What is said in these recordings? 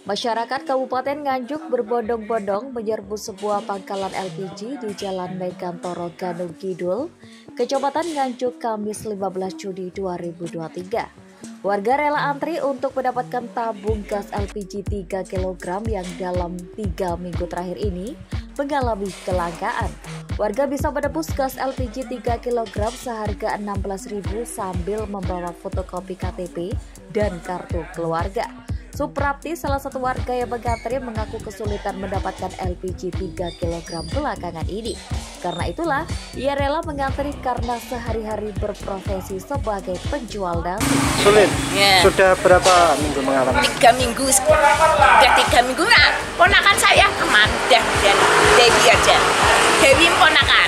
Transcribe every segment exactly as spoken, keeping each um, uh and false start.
Masyarakat Kabupaten Nganjuk berbondong-bondong menyerbu sebuah pangkalan L P G di Jalan Megantoro Gunung Kidul, Kecamatan Nganjuk, Kamis lima belas Juni dua ribu dua puluh tiga. Warga rela antri untuk mendapatkan tabung gas L P G tiga kilogram yang dalam tiga minggu terakhir ini mengalami kelangkaan. Warga bisa menebus gas L P G tiga kilogram seharga enam belas ribu rupiah sambil membawa fotokopi K T P dan kartu keluarga. Suprapti, salah satu warga yang mengantri, mengaku kesulitan mendapatkan L P G tiga kilogram belakangan ini. Karena itulah, ia rela mengantri karena sehari-hari berprofesi sebagai penjual nasi. Sulit? Ya. Sudah berapa minggu mengalami? Tiga minggu, sudah tiga minggu lah. Ponakan saya Amanda dan Dewi aja. Dewi ponakan.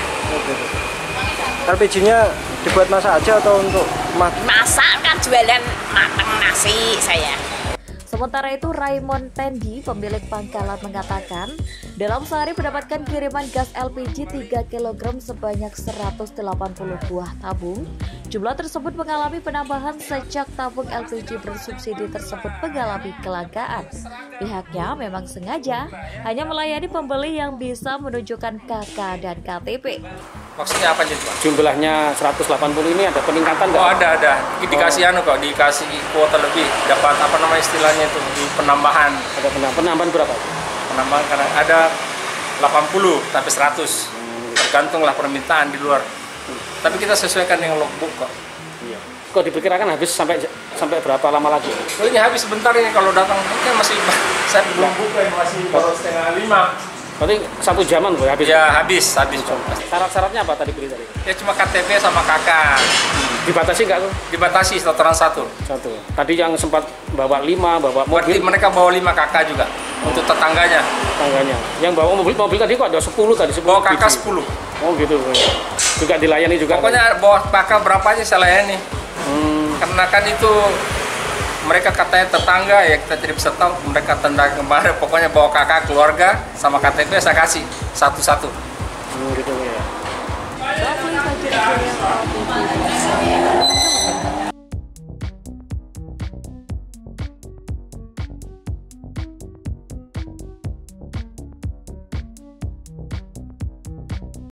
L P G-nya dibuat masak aja atau untuk mat? Masak kan, jualan matang nasi saya. Sementara itu, Raymond Tendi, pemilik pangkalan, mengatakan dalam sehari mendapatkan kiriman gas L P G tiga kilogram sebanyak seratus delapan puluh buah tabung. Jumlah tersebut mengalami penambahan sejak tabung L P G bersubsidi tersebut mengalami kelangkaan. Pihaknya memang sengaja hanya melayani pembeli yang bisa menunjukkan K K dan K T P. Maksudnya apa sih, Pak? Jumlahnya seratus delapan puluh ini ada peningkatan nggak? Oh, ada, ada. Dikasih oh. anu kok, dikasih kuota lebih. Dapat apa namanya istilahnya itu, di penambahan. Ada penambahan, penambahan berapa? Penambahan karena ada delapan puluh sampai seratus. Hmm. Tergantunglah permintaan di luar. Hmm. Tapi kita sesuaikan dengan logbook kok. Iya. Kok diperkirakan habis sampai sampai berapa lama lagi? Oh, ini habis sebentar ini kalau datang. Ini masih saya belum buka, masih baru setengah lima. Berarti satu jaman Bu habis? Ya habis, habis. Syarat-syaratnya apa tadi beli tadi? Ya cuma K T P sama K K. Dibatasi nggak tuh? Dibatasi setoran satu. Satu. Tadi yang sempat bawa lima, bawa mobil. Berarti mereka bawa lima K K juga oh. untuk tetangganya. Tetangganya. Yang bawa mobil mobil tadi kok ada sepuluh tadi sepuluh. Bawa K K sepuluh. Oh gitu. Juga dilayani juga. Pokoknya bawa K K berapa aja saya layani. Hmm. Karena kan itu mereka katanya tetangga, ya kita tidak bisa tahu mereka tetangga kemarin. Pokoknya bawa K K keluarga sama K T P saya kasih satu-satu. Hmm, gitu ya.